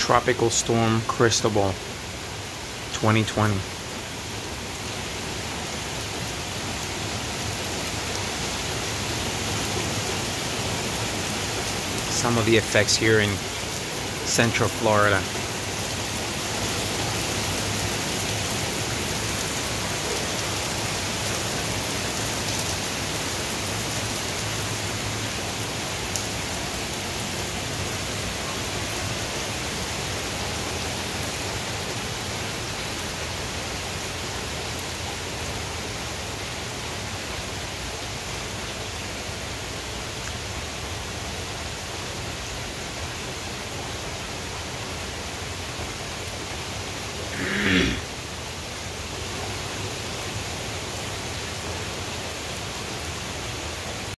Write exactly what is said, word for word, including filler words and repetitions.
Tropical Storm Cristobal twenty twenty. Some of the effects here in Central Florida.